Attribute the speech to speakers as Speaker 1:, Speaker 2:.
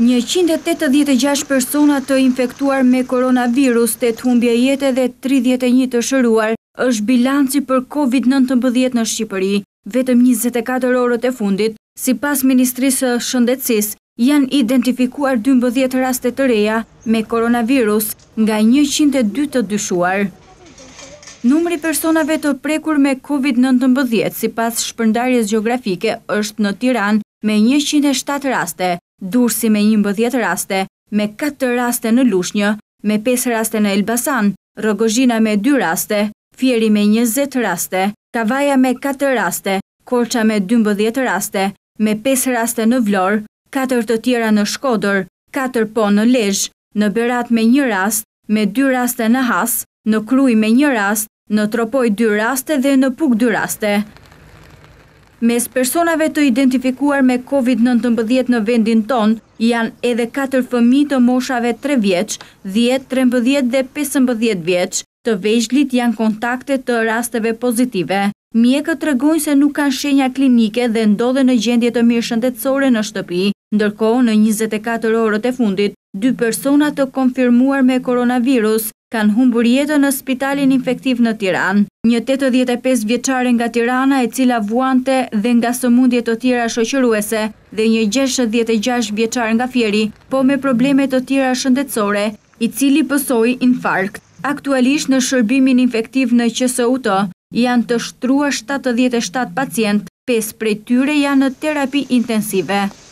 Speaker 1: 186 persona të infektuar me koronavirus, 8 humbje jete dhe 31 të shëruar, është bilanci për COVID-19 në Shqipëri. Vetëm 24 orët e fundit, sipas Ministrisë së Shëndetësisë, janë identifikuar 12 raste të reja me koronavirus nga 102 të dyshuar. Numri personave të prekur me COVID-19 sipas shpërndarjes gjeografike është në Tiranë me 107 raste, Durrësi me 11 raste, me 4 raste në Lushnjë, me 5 raste në Elbasan, Rrogozhina me 2 raste, Fieri me 20 raste, Kavaja me 4 raste, Korça me 12 raste, me 5 raste në Vlorë, 4 të tjera në Shkodër, 4 po në Lezhë, në Berat me 1 rast, me 2 raste në Has, në Krujë me 1 rast, në Tropoj 2 raste dhe në Puk 2 raste. Mes personave të identifikuar me COVID-19 në vendin ton, janë edhe 4 fëmijë të moshave 3 vjeç, 10, 13 dhe 15 vjeç. Të vegjëlit janë kontakte të rasteve pozitive. Mjekët tregojnë se nuk kanë shenja klinike dhe ndodhen në gjendje të mirë shëndetësore në shtëpi, ndërkohë në 24 orët e fundit, 2 persona të konfirmuar me koronavirus kanë humbur jetën në Spitalin Infektiv në Tiranë. Një 85 vjeçare nga Tirana, e cila vuante dhe nga sëmundje të tjera shoqëruese, dhe një 66 vjeçar nga Fieri, po me probleme të tjera shëndetësore, i cili pësoi infarkt. Aktualisht në shërbimin infektiv në QSUT janë të shtruar 77 pacient, 5 prej tyre janë në terapi intensive.